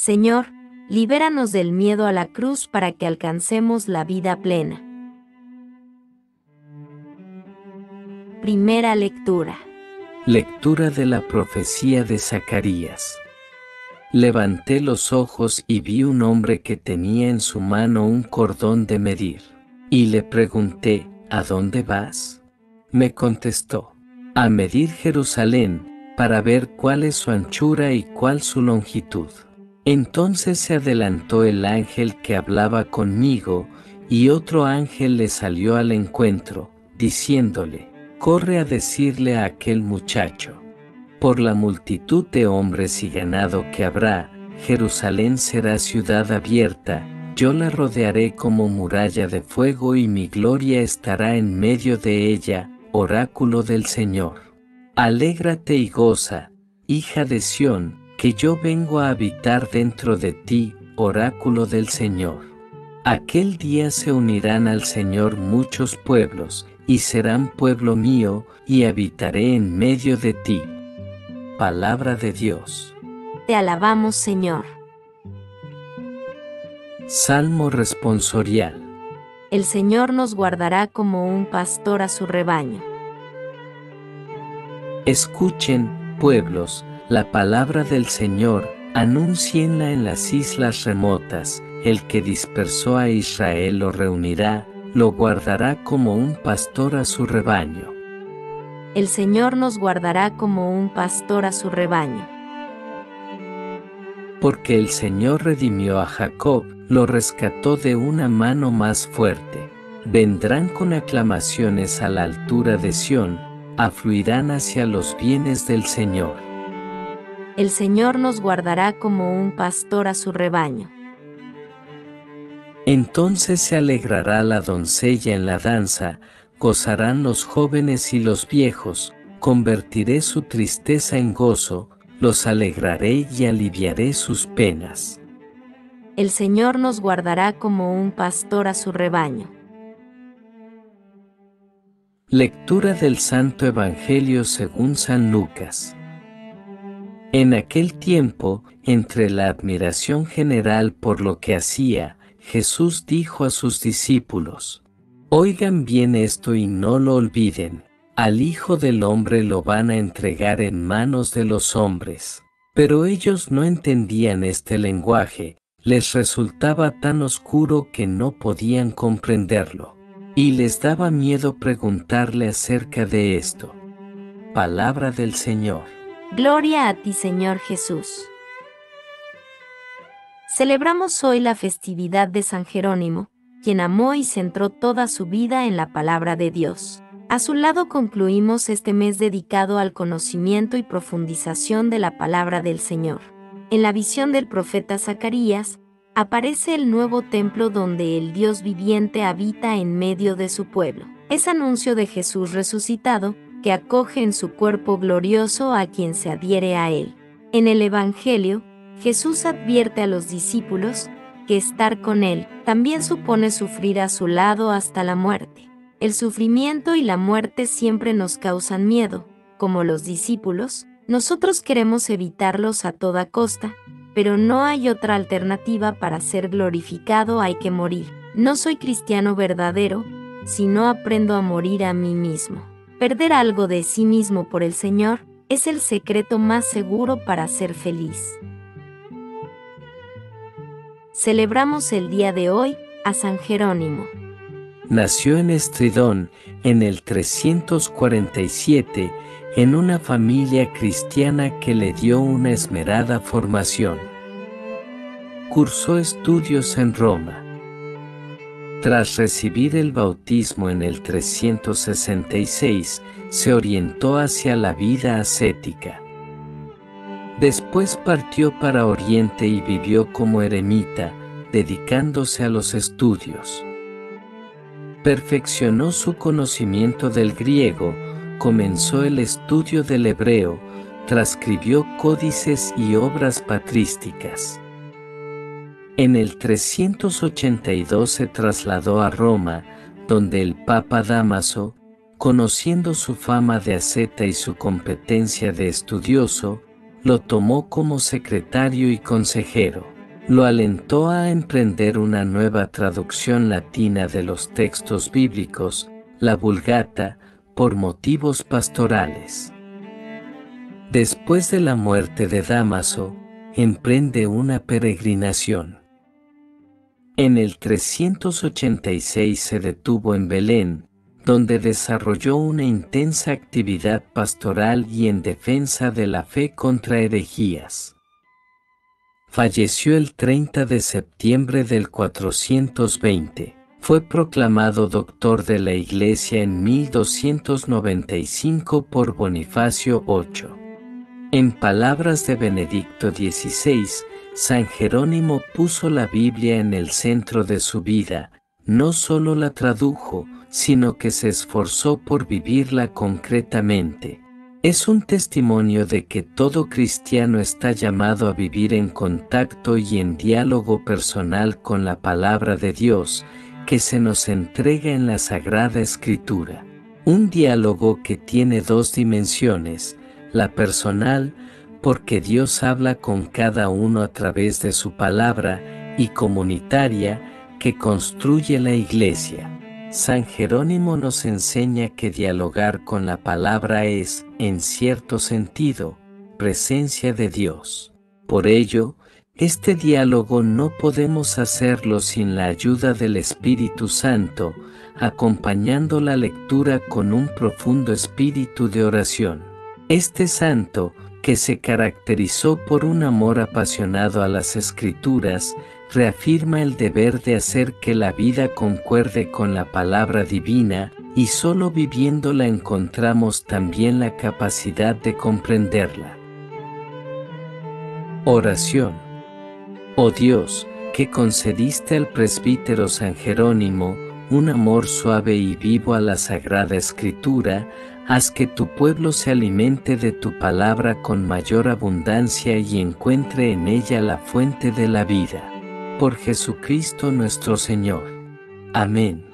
Señor, libéranos del miedo a la cruz para que alcancemos la vida plena. Primera lectura. Lectura de la profecía de Zacarías. Levanté los ojos y vi un hombre que tenía en su mano un cordón de medir. Y le pregunté, ¿a dónde vas? Me contestó, a medir Jerusalén, para ver cuál es su anchura y cuál su longitud. Entonces se adelantó el ángel que hablaba conmigo, y otro ángel le salió al encuentro, diciéndole, corre a decirle a aquel muchacho, por la multitud de hombres y ganado que habrá, Jerusalén será ciudad abierta, yo la rodearé como muralla de fuego y mi gloria estará en medio de ella, oráculo del Señor. Alégrate y goza, hija de Sión, que yo vengo a habitar dentro de ti, oráculo del Señor. Aquel día se unirán al Señor muchos pueblos, y serán pueblo mío, y habitaré en medio de ti. Palabra de Dios. Te alabamos, Señor. Salmo responsorial. El Señor nos guardará como un pastor a su rebaño. Escuchen, pueblos, la palabra del Señor, anúncienla en las islas remotas, el que dispersó a Israel lo reunirá, lo guardará como un pastor a su rebaño. El Señor nos guardará como un pastor a su rebaño. Porque el Señor redimió a Jacob, lo rescató de una mano más fuerte. Vendrán con aclamaciones a la altura de Sión, afluirán hacia los bienes del Señor. El Señor nos guardará como un pastor a su rebaño. Entonces se alegrará la doncella en la danza, gozarán los jóvenes y los viejos, convertiré su tristeza en gozo, los alegraré y aliviaré sus penas. El Señor nos guardará como un pastor a su rebaño. Lectura del Santo Evangelio según San Lucas. En aquel tiempo, entre la admiración general por lo que hacía, Jesús dijo a sus discípulos, oigan bien esto y no lo olviden, al Hijo del Hombre lo van a entregar en manos de los hombres. Pero ellos no entendían este lenguaje, les resultaba tan oscuro que no podían comprenderlo, y les daba miedo preguntarle acerca de esto. Palabra del Señor. Gloria a ti, Señor Jesús. Celebramos hoy la festividad de San Jerónimo, quien amó y centró toda su vida en la palabra de Dios. A su lado concluimos este mes dedicado al conocimiento y profundización de la palabra del Señor. En la visión del profeta Zacarías, aparece el nuevo templo donde el Dios viviente habita en medio de su pueblo. Es anuncio de Jesús resucitado, que acoge en su cuerpo glorioso a quien se adhiere a él. En el Evangelio, Jesús advierte a los discípulos que estar con él también supone sufrir a su lado hasta la muerte. El sufrimiento y la muerte siempre nos causan miedo. Como los discípulos, nosotros queremos evitarlos a toda costa, pero no hay otra alternativa para ser glorificado, hay que morir. No soy cristiano verdadero, si no aprendo a morir a mí mismo. Perder algo de sí mismo por el Señor es el secreto más seguro para ser feliz. Celebramos el día de hoy a San Jerónimo. Nació en Estridón, en el 347, en una familia cristiana que le dio una esmerada formación. Cursó estudios en Roma. Tras recibir el bautismo en el 366, se orientó hacia la vida ascética. Después partió para Oriente y vivió como eremita, dedicándose a los estudios. Perfeccionó su conocimiento del griego, comenzó el estudio del hebreo, transcribió códices y obras patrísticas. En el 382 se trasladó a Roma, donde el Papa Dámaso, conociendo su fama de asceta y su competencia de estudioso, lo tomó como secretario y consejero. lo alentó a emprender una nueva traducción latina de los textos bíblicos, la Vulgata, por motivos pastorales. Después de la muerte de Dámaso, emprende una peregrinación. En el 386 se detuvo en Belén, donde desarrolló una intensa actividad pastoral y en defensa de la fe contra herejías. Falleció el 30 de septiembre del 420. Fue proclamado doctor de la Iglesia en 1295 por Bonifacio VIII. En palabras de Benedicto XVI, San Jerónimo puso la Biblia en el centro de su vida, no solo la tradujo, sino que se esforzó por vivirla concretamente. Es un testimonio de que todo cristiano está llamado a vivir en contacto y en diálogo personal con la palabra de Dios, que se nos entrega en la Sagrada Escritura. Un diálogo que tiene dos dimensiones, la personal, porque Dios habla con cada uno a través de su palabra, y comunitaria, que construye la Iglesia. San Jerónimo nos enseña que dialogar con la palabra es, en cierto sentido, presencia de Dios. Por ello, este diálogo no podemos hacerlo sin la ayuda del Espíritu Santo, acompañando la lectura con un profundo espíritu de oración. Este santo, que se caracterizó por un amor apasionado a las Escrituras, reafirma el deber de hacer que la vida concuerde con la palabra divina, y solo viviéndola encontramos también la capacidad de comprenderla. Oración. Oh Dios, que concediste al presbítero San Jerónimo un amor suave y vivo a la Sagrada Escritura, haz que tu pueblo se alimente de tu palabra con mayor abundancia y encuentre en ella la fuente de la vida. Por Jesucristo nuestro Señor. Amén.